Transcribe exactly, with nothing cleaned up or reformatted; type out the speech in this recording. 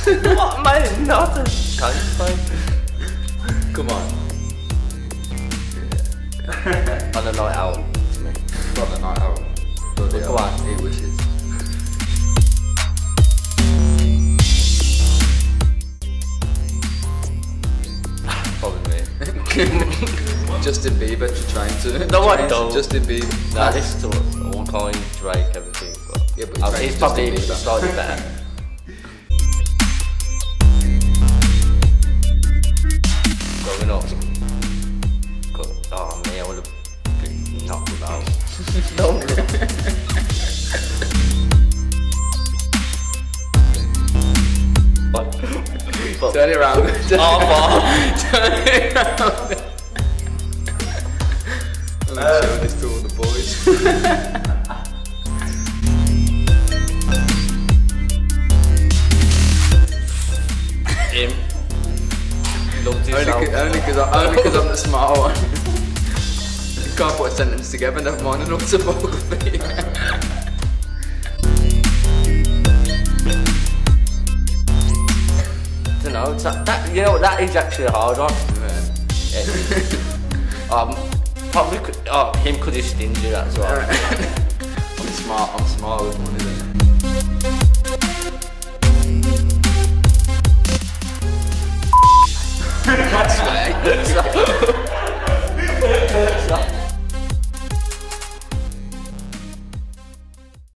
What, mate? Not a cancel. Come on. On a night out, to me. On a night out. Bloody Come hell. on. Eight wishes. Probably me. Justin Bieber just trying to. No, I trying to- don't. Justin Bieber. Nah, this is too one kind, Drake, everything. But Yeah, but he uh, trains he's probably Justin Bieber. slightly better. Growing up. Got, oh, me, I would have been knocked him out. No. But, but, Turn it around. Turn oh, Turn it around. I'm gonna show this to all the boys. him. Loved himself. Only because only because I'm the smart one. You can't put a sentence together, never mind an autobiography. I don't know, it's that, that, you know, that is actually a hard one. Yeah. um, probably could, oh, him could have stingy that as well. I'm smart, I'm smart with money then.